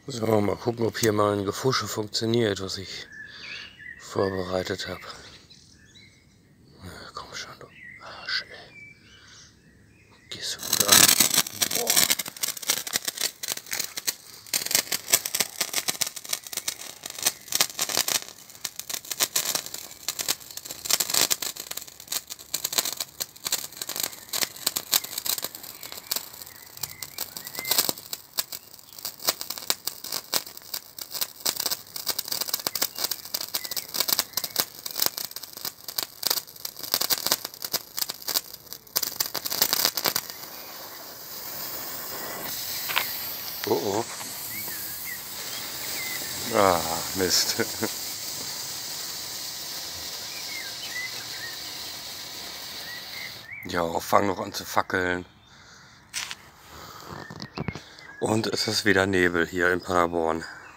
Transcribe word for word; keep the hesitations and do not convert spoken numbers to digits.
So, mal gucken, ob hier mal ein Gefusche funktioniert, was ich vorbereitet habe. Ja, komm schon, du Arsch, ey. Gehst du gut an. Boah. Oh oh. Ah, Mist. Ja, fang noch an zu fackeln. Und es ist wieder Nebel hier in Paderborn.